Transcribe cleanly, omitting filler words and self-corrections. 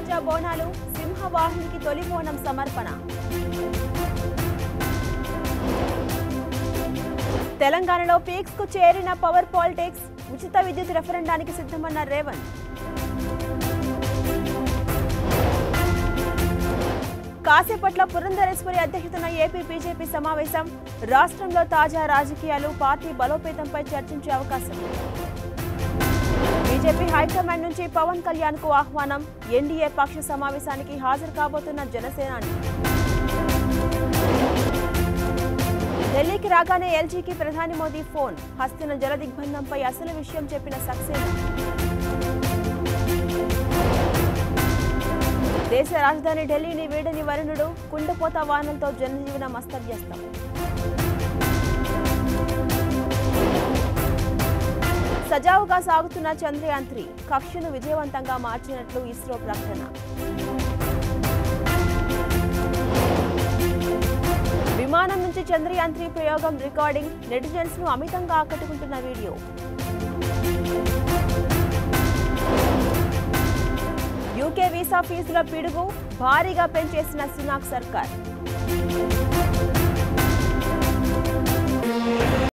తాజా బోనాలు సింహవాహినికి తొలి బోనం సమర్పణ. తెలంగాణలో పీక్స్ కు చేరిన పవర్ పాలిటిక్స్. ఉచిత విద్యుత్ రెఫరెండానికి సిద్ధమన్న రేవంత్. కాసేపట్ల పురంధరేశ్వరి అధ్యక్షతన ఏపీ బీజేపీ సమావేశం. రాష్ట్రంలో తాజా రాజకీయాలు, పార్టీ బలోపేతంపై చర్చించే అవకాశం. బీజేపీ హైకమాండ్ నుంచి పవన్ కళ్యాణ్ కు ఆహ్వానం. ఎన్డీఏ పక్ష సమావేశానికి హాజరు కాబోతున్న జనసేనాని. ఢిల్లీకి రాగానే ఎల్జీకి ప్రధాని మోదీ ఫోన్. హస్తిన జల దిగ్బంధంపై అసలు విషయం చెప్పిన సక్సేనా. దేశ రాజధాని ఢిల్లీని వీడని వరుణుడు. కుండపోత వానలతో జనజీవనం అస్తవ్యస్తం. సజావుగా సాగుతున్న చంద్రయాన్ 3 కక్షను విజయవంతంగా మార్చినట్లు ఇస్రో ప్రకటన. విమానం నుంచి చంద్రయాన్ 3 ప్రయోగం రికార్డింగ్. నెటిజన్స్ ను అమితంగా ఆకట్టుకుంటున్న వీడియో. యూకే వీసా ఫీజుల పిడుగు భారీగా పెంచేసిన సునాక్ సర్కార్.